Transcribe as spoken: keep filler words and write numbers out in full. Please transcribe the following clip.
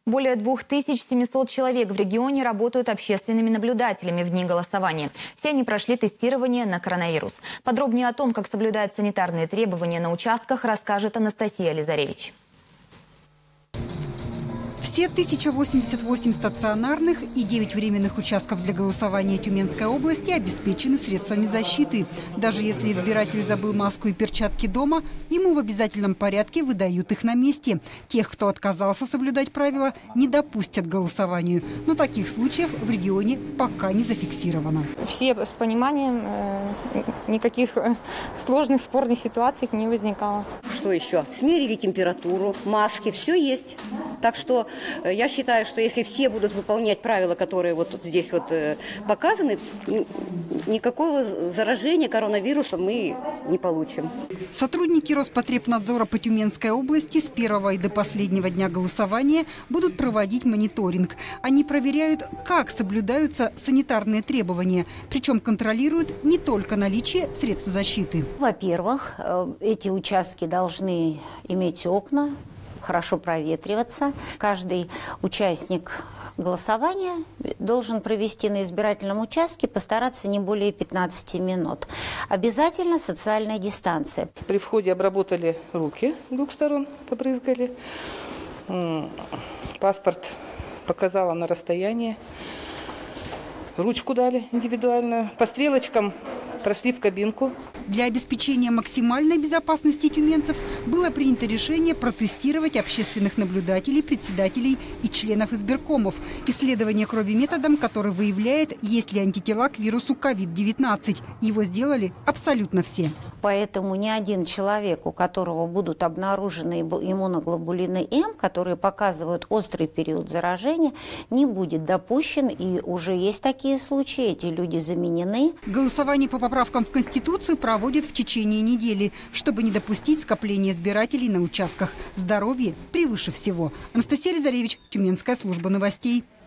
Более двух тысяч семисот человек в регионе работают общественными наблюдателями в дни голосования. Все они прошли тестирование на коронавирус. Подробнее о том, как соблюдают санитарные требования на участках, расскажет Анастасия Лизаревич. Все тысяча восемьдесят восемь стационарных и девять временных участков для голосования Тюменской области обеспечены средствами защиты. Даже если избиратель забыл маску и перчатки дома, ему в обязательном порядке выдают их на месте. Тех, кто отказался соблюдать правила, не допустят к голосованию. Но таких случаев в регионе пока не зафиксировано. Все с пониманием, никаких сложных, спорных ситуаций не возникало. Что еще? Смерили температуру, маски, все есть. Так что я считаю, что если все будут выполнять правила, которые вот здесь вот показаны, никакого заражения коронавирусом мы не получим. Сотрудники Роспотребнадзора по Тюменской области с первого и до последнего дня голосования будут проводить мониторинг. Они проверяют, как соблюдаются санитарные требования. Причем контролируют не только наличие средств защиты. Во-первых, эти участки должны иметь окна, хорошо проветриваться. Каждый участник голосования должен провести на избирательном участке, постараться не более пятнадцати минут. Обязательно социальная дистанция. При входе обработали руки с двух сторон, побрызгали. Паспорт показала на расстоянии. Ручку дали индивидуальную. По стрелочкам прошли в кабинку. Для обеспечения максимальной безопасности тюменцев было принято решение протестировать общественных наблюдателей, председателей и членов избиркомов. Исследование крови методом, который выявляет, есть ли антитела к вирусу ковид девятнадцать. Его сделали абсолютно все. Поэтому ни один человек, у которого будут обнаружены иммуноглобулины М, которые показывают острый период заражения, не будет допущен. И уже есть такие случаи, эти люди заменены. Голосование по поправкам в Конституцию проводят в течение недели, чтобы не допустить скопления избирателей на участках. Здоровье превыше всего. Анастасия Лизаревич, Тюменская служба новостей.